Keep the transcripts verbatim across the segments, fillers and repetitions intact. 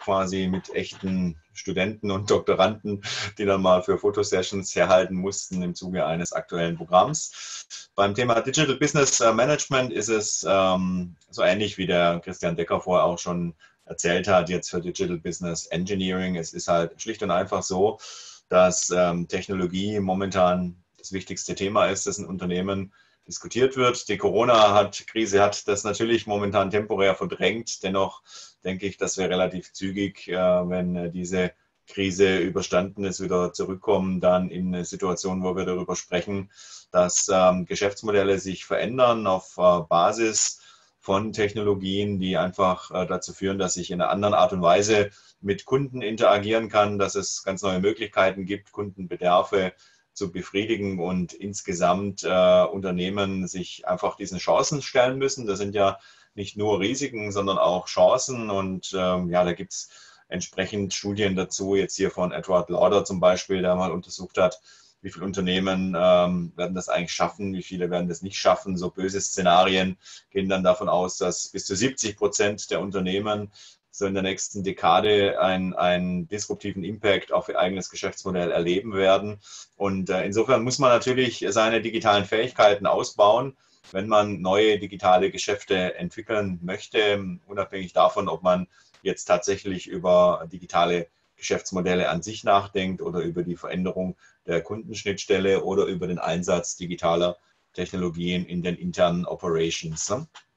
quasi mit echten Studenten und Doktoranden, die dann mal für Fotosessions herhalten mussten im Zuge eines aktuellen Programms. Beim Thema Digital Business Management ist es ähm, so ähnlich, wie der Christian Decker vorher auch schon erzählt hat, jetzt für Digital Business Engineering. Es ist halt schlicht und einfach so, dass ähm, Technologie momentan das wichtigste Thema ist, das in Unternehmen diskutiert wird. Die Corona-Krise hat das natürlich momentan temporär verdrängt. Dennoch denke ich, dass wir relativ zügig, äh, wenn diese Krise überstanden ist, wieder zurückkommen, dann in eine Situation, wo wir darüber sprechen, dass ähm, Geschäftsmodelle sich verändern auf äh, Basis von Technologien, die einfach äh, dazu führen, dass ich in einer anderen Art und Weise mit Kunden interagieren kann, dass es ganz neue Möglichkeiten gibt, Kundenbedarfe zu befriedigen und insgesamt äh, Unternehmen sich einfach diesen Chancen stellen müssen. Das sind ja nicht nur Risiken, sondern auch Chancen und ähm, ja, da gibt es entsprechend Studien dazu, jetzt hier von Edward Lauder zum Beispiel, der mal untersucht hat, wie viele Unternehmen ähm, werden das eigentlich schaffen, wie viele werden das nicht schaffen. So böse Szenarien gehen dann davon aus, dass bis zu siebzig Prozent der Unternehmen so in der nächsten Dekade einen, einen disruptiven Impact auf ihr eigenes Geschäftsmodell erleben werden. Und äh, insofern muss man natürlich seine digitalen Fähigkeiten ausbauen, wenn man neue digitale Geschäfte entwickeln möchte, unabhängig davon, ob man jetzt tatsächlich über digitale Geschäftsmodelle an sich nachdenkt oder über die Veränderung der Kundenschnittstelle oder über den Einsatz digitaler Technologien in den internen Operations.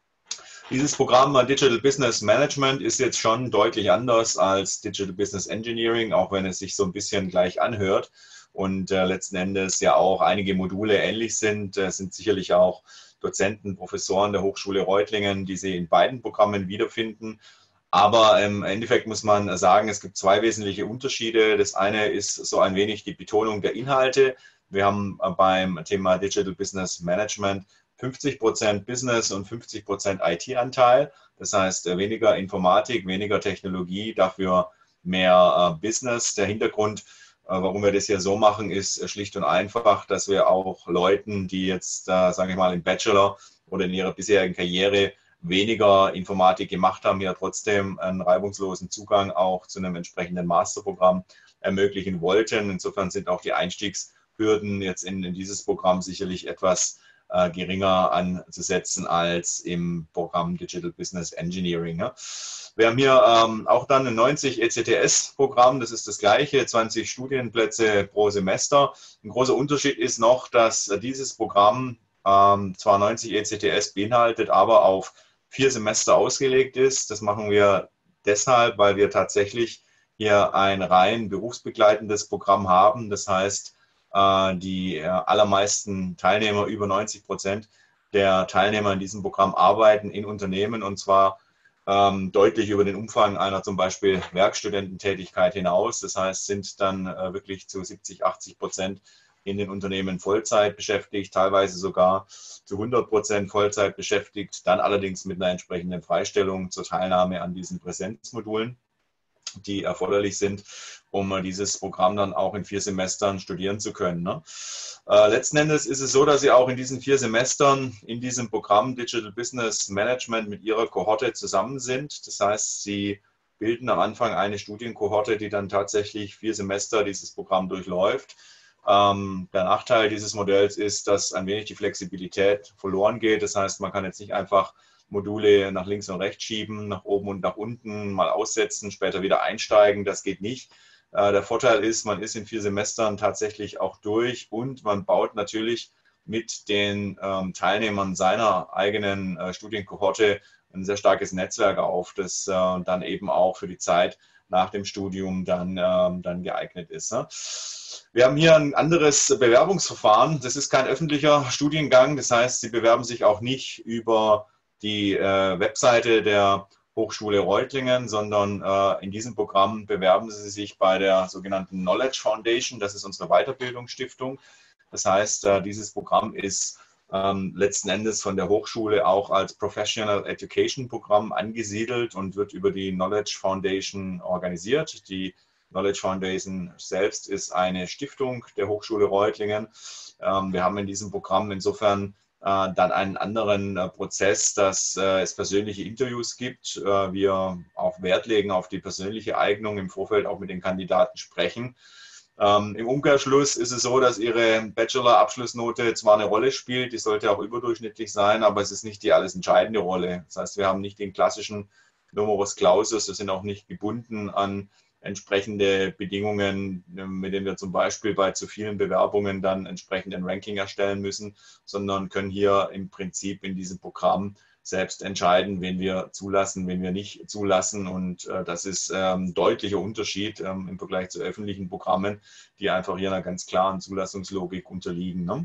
Dieses Programm Digital Business Management ist jetzt schon deutlich anders als Digital Business Engineering, auch wenn es sich so ein bisschen gleich anhört und äh, letzten Endes ja auch einige Module ähnlich sind. Es sind sicherlich auch Dozenten, Professoren der Hochschule Reutlingen, die Sie in beiden Programmen wiederfinden. Aber im Endeffekt muss man sagen, es gibt zwei wesentliche Unterschiede. Das eine ist so ein wenig die Betonung der Inhalte. Wir haben beim Thema Digital Business Management fünfzig Prozent Business und fünfzig Prozent I T-Anteil. Das heißt, weniger Informatik, weniger Technologie, dafür mehr Business. Der Hintergrund, warum wir das hier so machen, ist schlicht und einfach, dass wir auch Leuten, die jetzt, sage ich mal, im Bachelor oder in ihrer bisherigen Karriere weniger Informatik gemacht haben, ja trotzdem einen reibungslosen Zugang auch zu einem entsprechenden Masterprogramm ermöglichen wollten. Insofern sind auch die Einstiegshürden jetzt in, in dieses Programm sicherlich etwas äh, geringer anzusetzen als im Programm Digital Business Engineering. Ja. Wir haben hier ähm, auch dann ein neunzig E C T S-Programm, das ist das gleiche, zwanzig Studienplätze pro Semester. Ein großer Unterschied ist noch, dass dieses Programm ähm, zwar neunzig E C T S beinhaltet, aber auf vier Semester ausgelegt ist. Das machen wir deshalb, weil wir tatsächlich hier ein rein berufsbegleitendes Programm haben. Das heißt, die allermeisten Teilnehmer, über neunzig Prozent der Teilnehmer in diesem Programm arbeiten in Unternehmen und zwar deutlich über den Umfang einer zum Beispiel Werkstudententätigkeit hinaus. Das heißt, sind dann wirklich zu siebzig, achtzig Prozent in den Unternehmen Vollzeit beschäftigt, teilweise sogar zu hundert Prozent Vollzeit beschäftigt, dann allerdings mit einer entsprechenden Freistellung zur Teilnahme an diesen Präsenzmodulen, die erforderlich sind, um dieses Programm dann auch in vier Semestern studieren zu können. Ne? Äh, letzten Endes ist es so, dass Sie auch in diesen vier Semestern in diesem Programm Digital Business Management mit Ihrer Kohorte zusammen sind. Das heißt, Sie bilden am Anfang eine Studienkohorte, die dann tatsächlich vier Semester dieses Programm durchläuft. Ähm, der Nachteil dieses Modells ist, dass ein wenig die Flexibilität verloren geht. Das heißt, man kann jetzt nicht einfach Module nach links und rechts schieben, nach oben und nach unten, mal aussetzen, später wieder einsteigen. Das geht nicht. Äh, der Vorteil ist, man ist in vier Semestern tatsächlich auch durch und man baut natürlich mit den ähm, Teilnehmern seiner eigenen äh, Studienkohorte ein sehr starkes Netzwerk auf, das äh, dann eben auch für die Zeit nach dem Studium dann, ähm, dann geeignet ist. Ne? Wir haben hier ein anderes Bewerbungsverfahren. Das ist kein öffentlicher Studiengang. Das heißt, Sie bewerben sich auch nicht über die äh, Webseite der Hochschule Reutlingen, sondern äh, in diesem Programm bewerben Sie sich bei der sogenannten Knowledge Foundation. Das ist unsere Weiterbildungsstiftung. Das heißt, äh, dieses Programm ist ähm, letzten Endes von der Hochschule auch als Professional Education Programm angesiedelt und wird über die Knowledge Foundation organisiert. Die Knowledge Foundation selbst ist eine Stiftung der Hochschule Reutlingen. Ähm, wir haben in diesem Programm insofern Dann einen anderen Prozess, dass es persönliche Interviews gibt. Wir auch Wert legen auf die persönliche Eignung, im Vorfeld auch mit den Kandidaten sprechen. Im Umkehrschluss ist es so, dass Ihre Bachelor-Abschlussnote zwar eine Rolle spielt, die sollte auch überdurchschnittlich sein, aber es ist nicht die alles entscheidende Rolle. Das heißt, wir haben nicht den klassischen Numerus Clausus, wir sind auch nicht gebunden an entsprechende Bedingungen, mit denen wir zum Beispiel bei zu vielen Bewerbungen dann entsprechend ein Ranking erstellen müssen, sondern können hier im Prinzip in diesem Programm selbst entscheiden, wen wir zulassen, wen wir nicht zulassen. Und äh, das ist ähm, ein deutlicher Unterschied ähm, im Vergleich zu öffentlichen Programmen, die einfach hier einer ganz klaren Zulassungslogik unterliegen. Ne?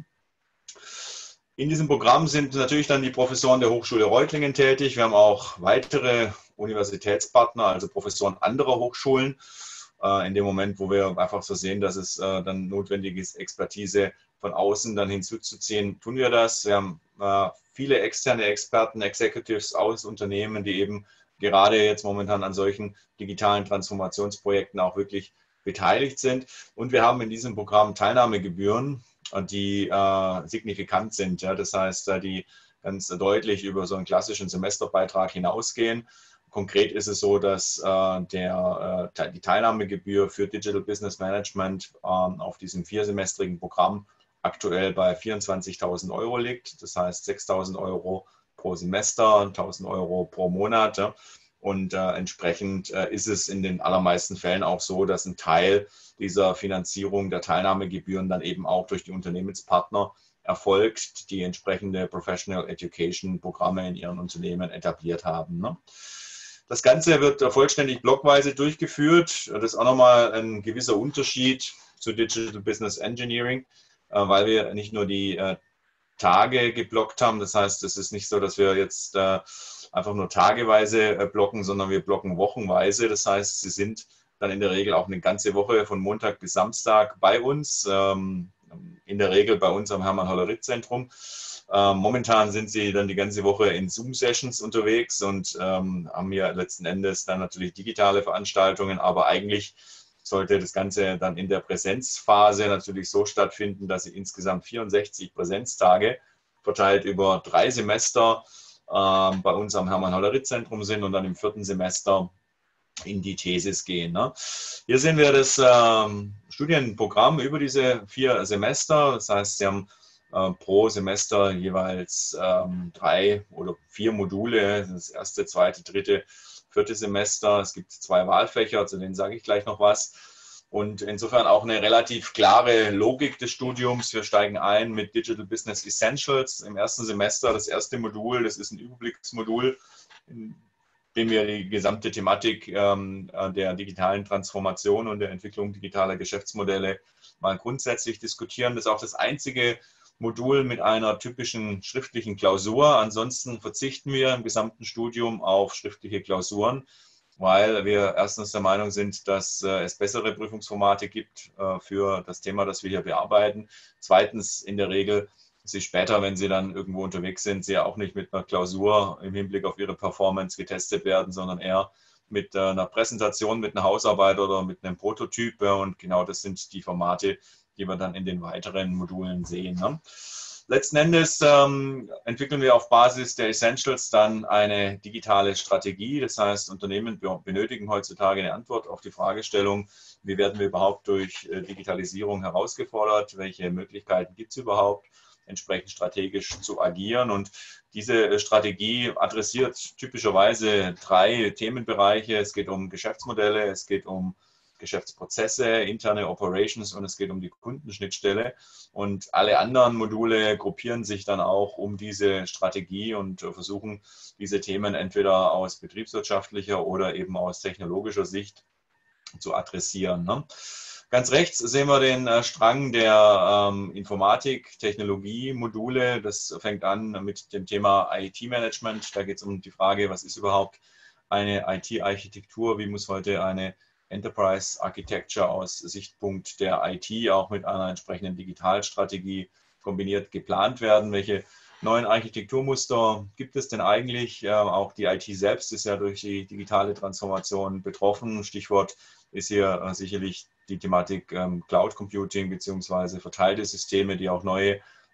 In diesem Programm sind natürlich dann die Professoren der Hochschule Reutlingen tätig. Wir haben auch weitere Universitätspartner, also Professoren anderer Hochschulen. In dem Moment, wo wir einfach so sehen, dass es dann notwendig ist, Expertise von außen dann hinzuzuziehen, tun wir das. Wir haben viele externe Experten, Executives aus Unternehmen, die eben gerade jetzt momentan an solchen digitalen Transformationsprojekten auch wirklich beteiligt sind. Und wir haben in diesem Programm Teilnahmegebühren, die äh, signifikant sind. Ja? Das heißt, die ganz deutlich über so einen klassischen Semesterbeitrag hinausgehen. Konkret ist es so, dass äh, der, äh, die Teilnahmegebühr für Digital Business Management äh, auf diesem viersemestrigen Programm aktuell bei vierundzwanzigtausend Euro liegt. Das heißt sechstausend Euro pro Semester, tausend Euro pro Monat. Ja? Und äh, entsprechend äh, ist es in den allermeisten Fällen auch so, dass ein Teil dieser Finanzierung der Teilnahmegebühren dann eben auch durch die Unternehmenspartner erfolgt, die entsprechende Professional Education Programme in ihren Unternehmen etabliert haben. Ne? Das Ganze wird vollständig blockweise durchgeführt. Das ist auch nochmal ein gewisser Unterschied zu Digital Business Engineering, äh, weil wir nicht nur die äh, Tage geblockt haben. Das heißt, es ist nicht so, dass wir jetzt äh, einfach nur tageweise äh, blocken, sondern wir blocken wochenweise. Das heißt, Sie sind dann in der Regel auch eine ganze Woche von Montag bis Samstag bei uns, ähm, in der Regel bei uns am Hermann-Hollerith-Zentrum. Ähm, momentan sind Sie dann die ganze Woche in Zoom-Sessions unterwegs und ähm, haben hier letzten Endes dann natürlich digitale Veranstaltungen, aber eigentlich sollte das Ganze dann in der Präsenzphase natürlich so stattfinden, dass Sie insgesamt vierundsechzig Präsenztage verteilt über drei Semester äh, bei uns am Hermann-Hollerith-Zentrum sind und dann im vierten Semester in die Thesis gehen. Ne? Hier sehen wir das ähm, Studienprogramm über diese vier Semester. Das heißt, Sie haben äh, pro Semester jeweils ähm, drei oder vier Module, das erste, zweite, dritte, vierte Semester. Es gibt zwei Wahlfächer, zu denen sage ich gleich noch was. Und insofern auch eine relativ klare Logik des Studiums. Wir steigen ein mit Digital Business Essentials im ersten Semester. Das erste Modul, das ist ein Überblicksmodul, in dem wir die gesamte Thematik ähm, der digitalen Transformation und der Entwicklung digitaler Geschäftsmodelle mal grundsätzlich diskutieren. Das ist auch das einzige Modul mit einer typischen schriftlichen Klausur. Ansonsten verzichten wir im gesamten Studium auf schriftliche Klausuren, weil wir erstens der Meinung sind, dass äh, es bessere Prüfungsformate gibt äh, für das Thema, das wir hier bearbeiten. Zweitens, in der Regel Sie später, wenn Sie dann irgendwo unterwegs sind, Sie ja auch nicht mit einer Klausur im Hinblick auf Ihre Performance getestet werden, sondern eher mit einer Präsentation, mit einer Hausarbeit oder mit einem Prototyp. Und genau das sind die Formate, die wir dann in den weiteren Modulen sehen. Ne? Letzten Endes ähm, entwickeln wir auf Basis der Essentials dann eine digitale Strategie. Das heißt, Unternehmen benötigen heutzutage eine Antwort auf die Fragestellung, wie werden wir überhaupt durch äh, Digitalisierung herausgefordert, welche Möglichkeiten gibt es überhaupt, entsprechend strategisch zu agieren. Und diese Strategie adressiert typischerweise drei Themenbereiche. Es geht um Geschäftsmodelle, es geht um Geschäftsprozesse, interne Operations und es geht um die Kundenschnittstelle. Und alle anderen Module gruppieren sich dann auch um diese Strategie und versuchen, diese Themen entweder aus betriebswirtschaftlicher oder eben aus technologischer Sicht zu adressieren. Ne? Ganz rechts sehen wir den äh, Strang der ähm, Informatik, Technologie, Module. Das fängt an mit dem Thema I T-Management. Da geht es um die Frage, was ist überhaupt eine I T-Architektur? Wie muss heute eine Enterprise Architecture aus Sichtpunkt der I T auch mit einer entsprechenden Digitalstrategie kombiniert geplant werden? Welche neuen Architekturmuster gibt es denn eigentlich? Äh, auch die I T selbst ist ja durch die digitale Transformation betroffen. Stichwort ist hier äh, sicherlich die Thematik ähm, Cloud Computing beziehungsweise verteilte Systeme, die auch neue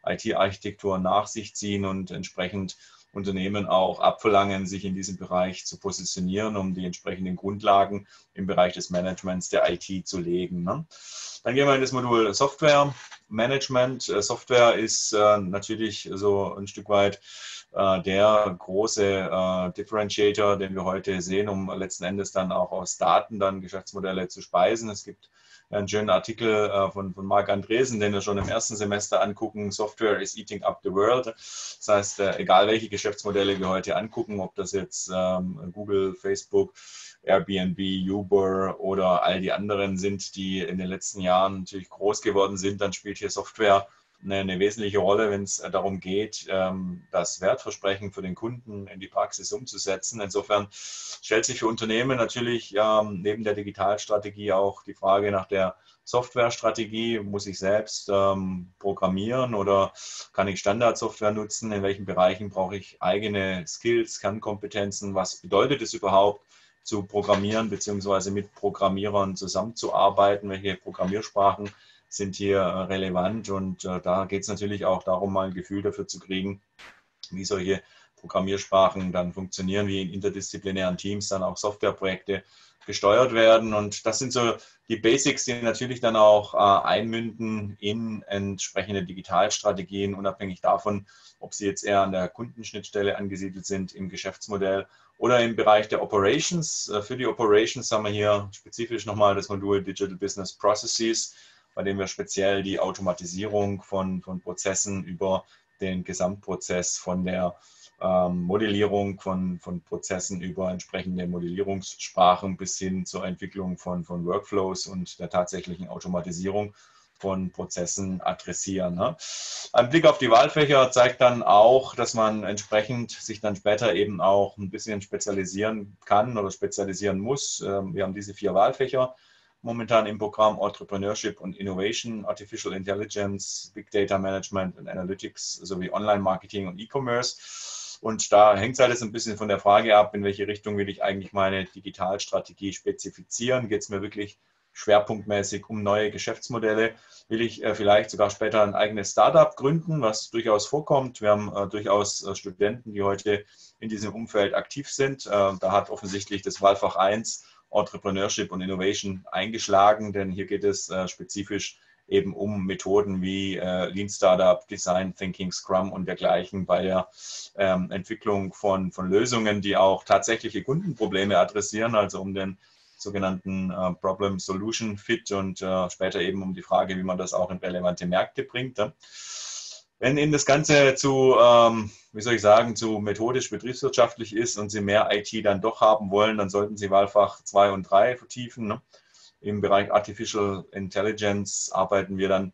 I T-Architektur nach sich ziehen und entsprechend Unternehmen auch abverlangen, sich in diesem Bereich zu positionieren, um die entsprechenden Grundlagen im Bereich des Managements der I T zu legen. Ne? Dann gehen wir in das Modul Software Management. Software ist äh, natürlich so ein Stück weit äh, der große äh, Differentiator, den wir heute sehen, um letzten Endes dann auch aus Daten dann Geschäftsmodelle zu speisen. Es gibt einen schönen Artikel äh, von, von Marc Andresen, den wir schon im ersten Semester angucken. Software is eating up the world. Das heißt, äh, egal welche Geschäftsmodelle wir heute angucken, ob das jetzt ähm, Google, Facebook, Airbnb, Uber oder all die anderen sind, die in den letzten Jahren natürlich groß geworden sind, dann spielt hier Software eine, eine wesentliche Rolle, wenn es darum geht, ähm, das Wertversprechen für den Kunden in die Praxis umzusetzen. Insofern stellt sich für Unternehmen natürlich ähm, neben der Digitalstrategie auch die Frage nach der Softwarestrategie. Muss ich selbst ähm, programmieren oder kann ich Standardsoftware nutzen? In welchen Bereichen brauche ich eigene Skills, Kernkompetenzen? Was bedeutet es überhaupt, zu programmieren bzw. mit Programmierern zusammenzuarbeiten? Welche Programmiersprachen sind hier relevant? Und äh, da geht es natürlich auch darum, mal ein Gefühl dafür zu kriegen, wie solche Programmiersprachen dann funktionieren, wie in interdisziplinären Teams dann auch Softwareprojekte gesteuert werden. Und das sind so die Basics, die natürlich dann auch äh, einmünden in entsprechende Digitalstrategien, unabhängig davon, ob sie jetzt eher an der Kundenschnittstelle angesiedelt sind im Geschäftsmodell oder im Bereich der Operations. Für die Operations haben wir hier spezifisch nochmal das Modul Digital Business Processes, bei dem wir speziell die Automatisierung von, von Prozessen über den Gesamtprozess von der ähm, Modellierung von, von Prozessen über entsprechende Modellierungssprachen bis hin zur Entwicklung von, von Workflows und der tatsächlichen Automatisierung von Prozessen adressieren. Ne? Ein Blick auf die Wahlfächer zeigt dann auch, dass man entsprechend sich dann später eben auch ein bisschen spezialisieren kann oder spezialisieren muss. Wir haben diese vier Wahlfächer momentan im Programm: Entrepreneurship und Innovation, Artificial Intelligence, Big Data Management und Analytics sowie Online-Marketing und E-Commerce. Und da hängt es halt ein bisschen von der Frage ab, in welche Richtung will ich eigentlich meine Digitalstrategie spezifizieren. Geht es mir wirklich schwerpunktmäßig um neue Geschäftsmodelle? Will ich äh, vielleicht sogar später ein eigenes Startup gründen, was durchaus vorkommt? Wir haben äh, durchaus äh, Studenten, die heute in diesem Umfeld aktiv sind. Äh, da hat offensichtlich das Wahlfach eins Entrepreneurship und Innovation eingeschlagen, denn hier geht es äh, spezifisch eben um Methoden wie äh, Lean Startup, Design Thinking, Scrum und dergleichen bei der ähm, Entwicklung von, von Lösungen, die auch tatsächliche Kundenprobleme adressieren, also um den sogenannten äh, Problem-Solution-Fit und äh, später eben um die Frage, wie man das auch in relevante Märkte bringt. Ja. Wenn Ihnen das Ganze zu, ähm, wie soll ich sagen, zu methodisch betriebswirtschaftlich ist und Sie mehr I T dann doch haben wollen, dann sollten Sie Wahlfach zwei und drei vertiefen. Ne. Im Bereich Artificial Intelligence arbeiten wir dann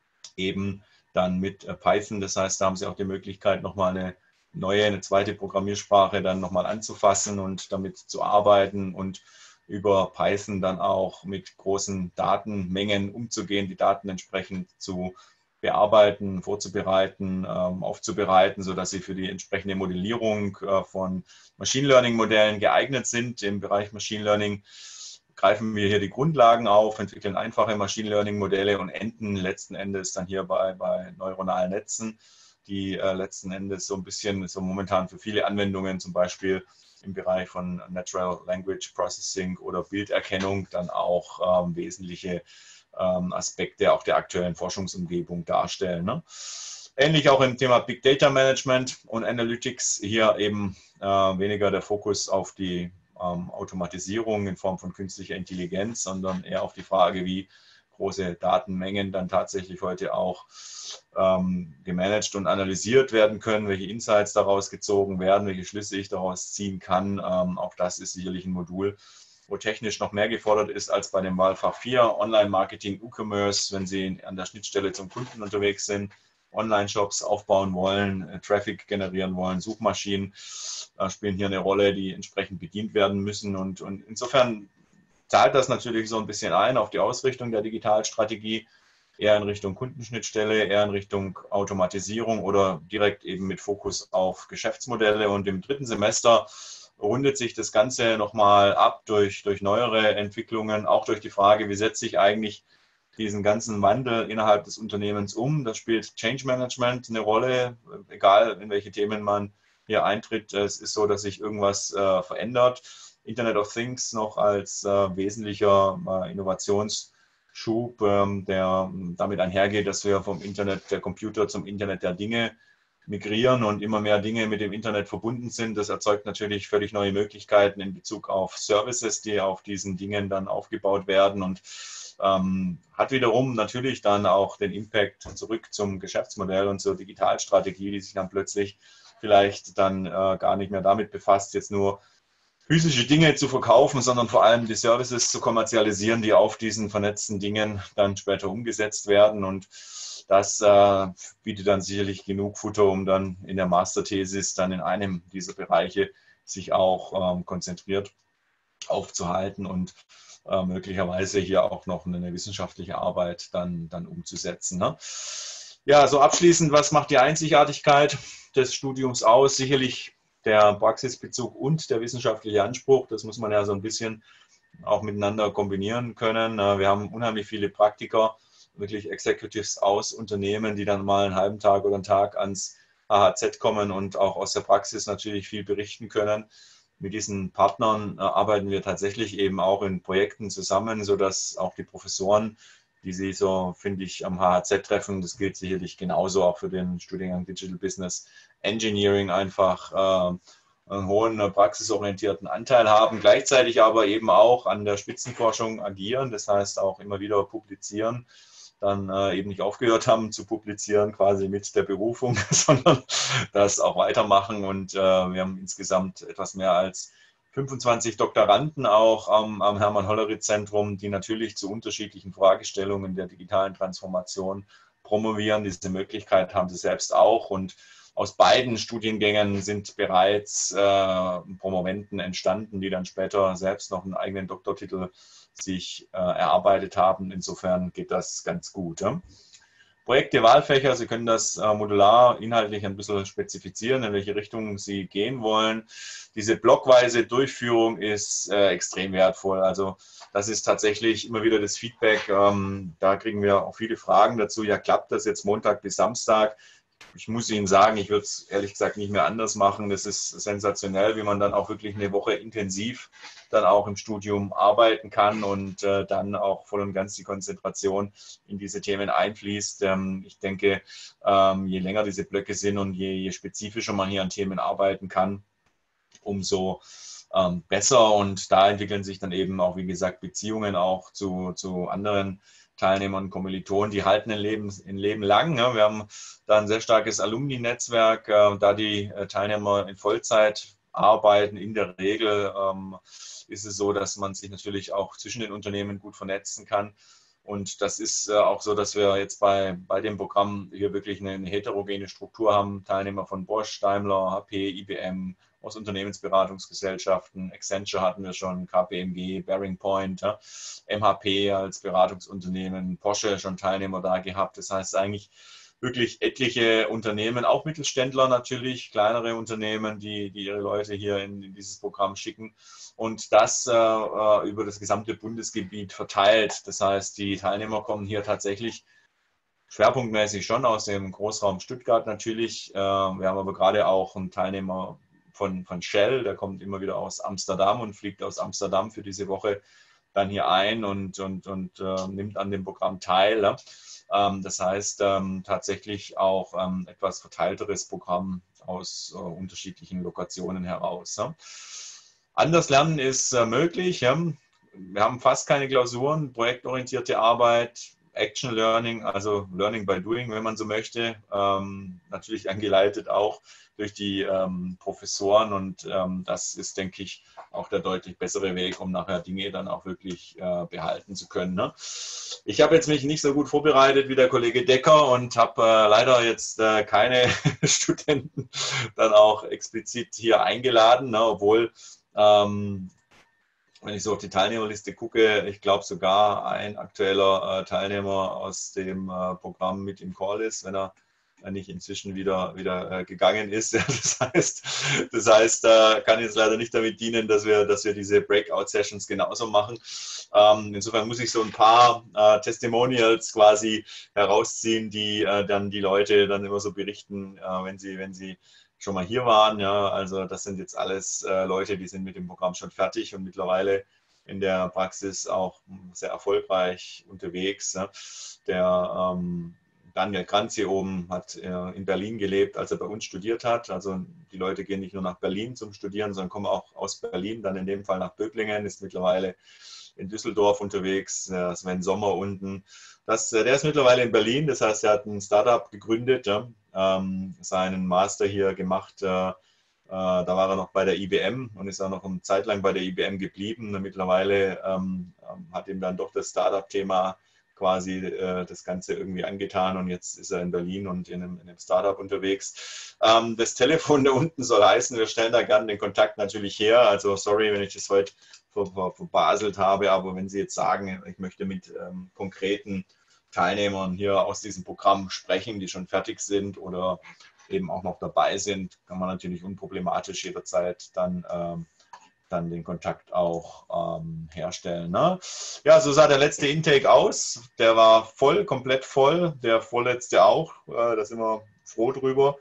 eben dann mit äh, Python. Das heißt, da haben Sie auch die Möglichkeit, nochmal eine neue, eine zweite Programmiersprache dann nochmal anzufassen und damit zu arbeiten und über Python dann auch mit großen Datenmengen umzugehen, die Daten entsprechend zu bearbeiten, vorzubereiten, ähm, aufzubereiten, sodass sie für die entsprechende Modellierung äh, von Machine Learning Modellen geeignet sind. Im Bereich Machine Learning greifen wir hier die Grundlagen auf, entwickeln einfache Machine Learning Modelle und enden letzten Endes dann hier bei, bei neuronalen Netzen, die äh, letzten Endes so ein bisschen so momentan für viele Anwendungen, zum Beispiel im Bereich von Natural Language Processing oder Bilderkennung, dann auch ähm, wesentliche ähm, Aspekte auch der aktuellen Forschungsumgebung darstellen. Ne? Ähnlich auch im Thema Big Data Management und Analytics, hier eben äh, weniger der Fokus auf die ähm, Automatisierung in Form von künstlicher Intelligenz, sondern eher auf die Frage, wie große Datenmengen dann tatsächlich heute auch ähm, gemanagt und analysiert werden können, welche Insights daraus gezogen werden, welche Schlüsse ich daraus ziehen kann. Ähm, auch das ist sicherlich ein Modul, wo technisch noch mehr gefordert ist als bei dem Wahlfach vier, Online-Marketing, E-Commerce, wenn Sie an der Schnittstelle zum Kunden unterwegs sind, Online-Shops aufbauen wollen, äh, Traffic generieren wollen, Suchmaschinen äh, spielen hier eine Rolle, die entsprechend bedient werden müssen. Und, und insofern zahlt das natürlich so ein bisschen ein auf die Ausrichtung der Digitalstrategie, eher in Richtung Kundenschnittstelle, eher in Richtung Automatisierung oder direkt eben mit Fokus auf Geschäftsmodelle. Und im dritten Semester rundet sich das Ganze nochmal ab durch, durch neuere Entwicklungen, auch durch die Frage, wie setze ich eigentlich diesen ganzen Wandel innerhalb des Unternehmens um. Da spielt Change Management eine Rolle, egal in welche Themen man hier eintritt. Es ist so, dass sich irgendwas äh, verändert. Internet of Things noch als äh, wesentlicher äh, Innovationsschub, ähm, der damit einhergeht, dass wir vom Internet der Computer zum Internet der Dinge migrieren und immer mehr Dinge mit dem Internet verbunden sind. Das erzeugt natürlich völlig neue Möglichkeiten in Bezug auf Services, die auf diesen Dingen dann aufgebaut werden und ähm, hat wiederum natürlich dann auch den Impact zurück zum Geschäftsmodell und zur Digitalstrategie, die sich dann plötzlich vielleicht dann äh, gar nicht mehr damit befasst, jetzt nur physische Dinge zu verkaufen, sondern vor allem die Services zu kommerzialisieren, die auf diesen vernetzten Dingen dann später umgesetzt werden. Und das äh, bietet dann sicherlich genug Futter, um dann in der Masterthesis dann in einem dieser Bereiche sich auch ähm, konzentriert aufzuhalten und äh, möglicherweise hier auch noch eine wissenschaftliche Arbeit dann, dann umzusetzen. Ne? Ja, so abschließend, was macht die Einzigartigkeit des Studiums aus? Sicherlich der Praxisbezug und der wissenschaftliche Anspruch. Das muss man ja so ein bisschen auch miteinander kombinieren können. Wir haben unheimlich viele Praktiker, wirklich Executives aus Unternehmen, die dann mal einen halben Tag oder einen Tag ans A H Z kommen und auch aus der Praxis natürlich viel berichten können. Mit diesen Partnern arbeiten wir tatsächlich eben auch in Projekten zusammen, sodass auch die Professoren, die Sie so, finde ich, am H H Z treffen, das gilt sicherlich genauso auch für den Studiengang Digital Business Engineering, einfach äh, einen hohen praxisorientierten Anteil haben, gleichzeitig aber eben auch an der Spitzenforschung agieren, das heißt auch immer wieder publizieren, dann äh, eben nicht aufgehört haben zu publizieren quasi mit der Berufung, sondern das auch weitermachen und äh, wir haben insgesamt etwas mehr als fünfundzwanzig Doktoranden auch am, am Hermann-Hollerith-Zentrum, die natürlich zu unterschiedlichen Fragestellungen der digitalen Transformation promovieren. Diese Möglichkeit haben sie selbst auch und aus beiden Studiengängen sind bereits äh, Promoventen entstanden, die dann später selbst noch einen eigenen Doktortitel sich äh, erarbeitet haben. Insofern geht das ganz gut. Ja? Projekte, Wahlfächer, Sie können das äh, modular inhaltlich ein bisschen spezifizieren, in welche Richtung Sie gehen wollen. Diese blockweise Durchführung ist äh, extrem wertvoll. Also das ist tatsächlich immer wieder das Feedback. Ähm, da kriegen wir auch viele Fragen dazu. Ja, klappt das jetzt Montag bis Samstag? Ich muss Ihnen sagen, ich würde es ehrlich gesagt nicht mehr anders machen. Das ist sensationell, wie man dann auch wirklich eine Woche intensiv dann auch im Studium arbeiten kann und äh, dann auch voll und ganz die Konzentration in diese Themen einfließt. Ähm, ich denke, ähm, je länger diese Blöcke sind und je, je spezifischer man hier an Themen arbeiten kann, umso ähm, besser. Und da entwickeln sich dann eben auch, wie gesagt, Beziehungen auch zu, zu anderen Teilnehmern und Kommilitonen, die halten ein Leben, ein Leben lang. Ja. Wir haben da ein sehr starkes Alumni-Netzwerk, äh, da die äh, Teilnehmer in Vollzeit arbeiten. In der Regel ähm, ist es so, dass man sich natürlich auch zwischen den Unternehmen gut vernetzen kann. Und das ist äh, auch so, dass wir jetzt bei, bei dem Programm hier wirklich eine, eine heterogene Struktur haben. Teilnehmer von Bosch, Daimler, H P, I B M, aus Unternehmensberatungsgesellschaften. Accenture hatten wir schon, K P M G, Bearing Point, ja, M H P als Beratungsunternehmen, Porsche schon Teilnehmer da gehabt. Das heißt eigentlich wirklich etliche Unternehmen, auch Mittelständler natürlich, kleinere Unternehmen, die, die ihre Leute hier in, in dieses Programm schicken und das äh, über das gesamte Bundesgebiet verteilt. Das heißt, die Teilnehmer kommen hier tatsächlich schwerpunktmäßig schon aus dem Großraum Stuttgart natürlich. Äh, wir haben aber gerade auch einen Teilnehmer von, von Shell, der kommt immer wieder aus Amsterdam und fliegt aus Amsterdam für diese Woche dann hier ein und, und, und äh, nimmt an dem Programm teil. Ja? Ähm, das heißt ähm, tatsächlich auch ähm, etwas verteilteres Programm aus äh, unterschiedlichen Lokationen heraus. Ja? Anders lernen ist äh, möglich. Ja? Wir haben fast keine Klausuren, projektorientierte Arbeit, Action Learning, also Learning by Doing, wenn man so möchte, ähm, natürlich angeleitet auch durch die ähm, Professoren und ähm, das ist, denke ich, auch der deutlich bessere Weg, um nachher Dinge dann auch wirklich äh, behalten zu können. Ne? Ich habe jetzt mich nicht so gut vorbereitet wie der Kollege Decker und habe äh, leider jetzt äh, keine Studenten dann auch explizit hier eingeladen, ne? Obwohl ähm, wenn ich so auf die Teilnehmerliste gucke, ich glaube sogar ein aktueller äh, Teilnehmer aus dem äh, Programm mit im Call ist, wenn er nicht inzwischen wieder, wieder äh, gegangen ist. Ja, das heißt, das heißt, äh, kann jetzt leider nicht damit dienen, dass wir, dass wir diese Breakout-Sessions genauso machen. Ähm, insofern muss ich so ein paar äh, Testimonials quasi herausziehen, die äh, dann die Leute dann immer so berichten, äh, wenn sie, wenn sie schon mal hier waren. Ja, also das sind jetzt alles äh, Leute, die sind mit dem Programm schon fertig und mittlerweile in der Praxis auch sehr erfolgreich unterwegs. Ja. Der ähm, Daniel Kranz hier oben hat äh, in Berlin gelebt, als er bei uns studiert hat. Also die Leute gehen nicht nur nach Berlin zum Studieren, sondern kommen auch aus Berlin, dann in dem Fall nach Böblingen, ist mittlerweile in Düsseldorf unterwegs. Äh, Sven Sommer unten. Das, äh, der ist mittlerweile in Berlin, das heißt, er hat ein Startup gegründet, ja, ähm, seinen Master hier gemacht. Äh, da war er noch bei der I B M und ist auch noch eine Zeit lang bei der I B M geblieben. Und mittlerweile ähm, hat ihm dann doch das Startup-Thema quasi äh, das Ganze irgendwie angetan und jetzt ist er in Berlin und in einem, in einem Startup unterwegs. Ähm, das Telefon da unten soll heißen, wir stellen da gerne den Kontakt natürlich her. Also sorry, wenn ich das heute verbaselt habe, aber wenn Sie jetzt sagen, ich möchte mit ähm, konkreten Teilnehmern hier aus diesem Programm sprechen, die schon fertig sind oder eben auch noch dabei sind, kann man natürlich unproblematisch jederzeit dann, ähm, dann den Kontakt auch ähm, herstellen. Ne? Ja, so sah der letzte Intake aus. Der war voll, komplett voll. Der vorletzte auch. Äh, da sind wir froh drüber.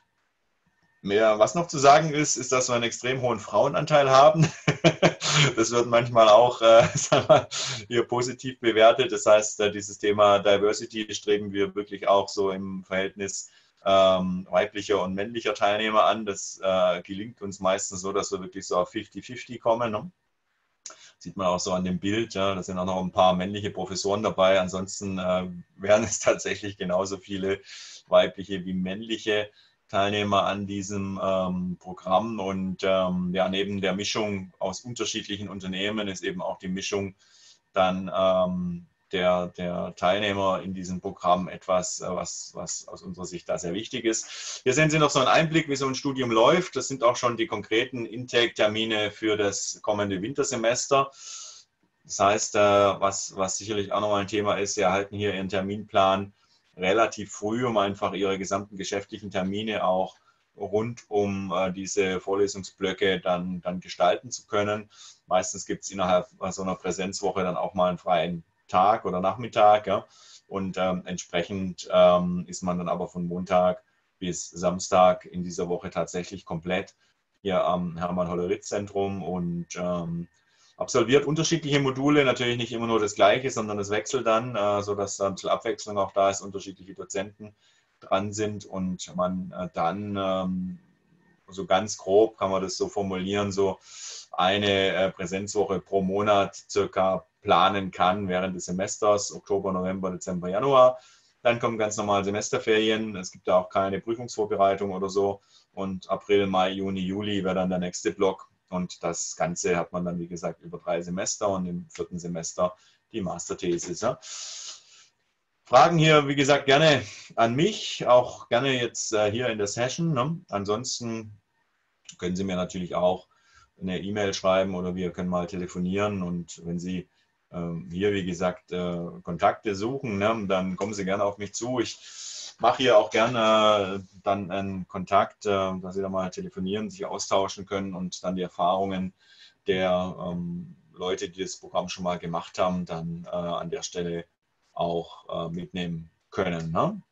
Mehr, was noch zu sagen ist, ist, dass wir einen extrem hohen Frauenanteil haben. Das wird manchmal auch äh, sagen wir, hier positiv bewertet. Das heißt, äh, dieses Thema Diversity streben wir wirklich auch so im Verhältnis ähm, weiblicher und männlicher Teilnehmer an. Das äh, gelingt uns meistens so, dass wir wirklich so auf fünfzig fünfzig kommen. Ne? Sieht man auch so an dem Bild. Ja, da sind auch noch ein paar männliche Professoren dabei. Ansonsten äh, wären es tatsächlich genauso viele weibliche wie männliche Teilnehmer an diesem ähm, Programm. Und ähm, ja, neben der Mischung aus unterschiedlichen Unternehmen ist eben auch die Mischung dann ähm, der, der Teilnehmer in diesem Programm etwas, was, was aus unserer Sicht da sehr wichtig ist. Hier sehen Sie noch so einen Einblick, wie so ein Studium läuft. Das sind auch schon die konkreten Intake-Termine für das kommende Wintersemester. Das heißt, was, was sicherlich auch nochmal ein Thema ist, Sie erhalten hier Ihren Terminplan relativ früh, um einfach Ihre gesamten geschäftlichen Termine auch rund um äh, diese Vorlesungsblöcke dann, dann gestalten zu können. Meistens gibt es innerhalb so einer Präsenzwoche dann auch mal einen freien Tag oder Nachmittag. Ja? Und ähm, entsprechend ähm, ist man dann aber von Montag bis Samstag in dieser Woche tatsächlich komplett hier am Hermann-Hollerith-Zentrum und ähm, absolviert unterschiedliche Module, natürlich nicht immer nur das Gleiche, sondern es wechselt dann, äh, sodass da ein bisschen Abwechslung auch da ist, unterschiedliche Dozenten dran sind und man äh, dann ähm, so ganz grob kann man das so formulieren, so eine äh, Präsenzwoche pro Monat circa planen kann während des Semesters, Oktober, November, Dezember, Januar. Dann kommen ganz normal Semesterferien, es gibt da auch keine Prüfungsvorbereitung oder so und April, Mai, Juni, Juli wäre dann der nächste Block. Und das Ganze hat man dann, wie gesagt, über drei Semester und im vierten Semester die Masterthesis. Ja. Fragen hier, wie gesagt, gerne an mich, auch gerne jetzt äh, hier in der Session. Ne? Ansonsten können Sie mir natürlich auch eine E-Mail schreiben oder wir können mal telefonieren. Und wenn Sie ähm, hier, wie gesagt, äh, Kontakte suchen, ne, dann kommen Sie gerne auf mich zu. Ich mache hier auch gerne äh, dann einen Kontakt, äh, dass Sie da mal telefonieren, sich austauschen können und dann die Erfahrungen der ähm, Leute, die das Programm schon mal gemacht haben, dann äh, an der Stelle auch äh, mitnehmen können. Ne?